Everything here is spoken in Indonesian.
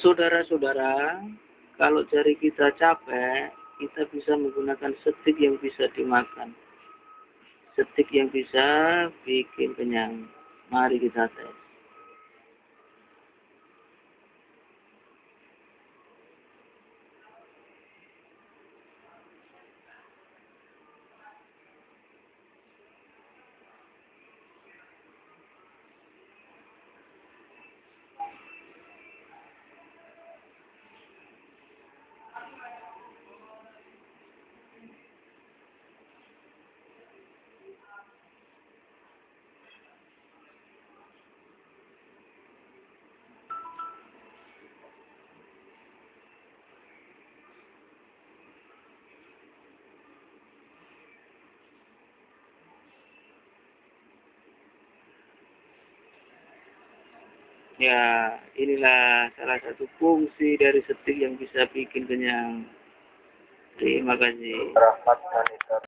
Saudara-saudara, kalau jari kita capek, kita bisa menggunakan setik yang bisa dimakan. Setik yang bisa bikin kenyang. Mari kita tes. Ya, inilah salah satu fungsi dari setik yang bisa bikin kenyang. Terima kasih.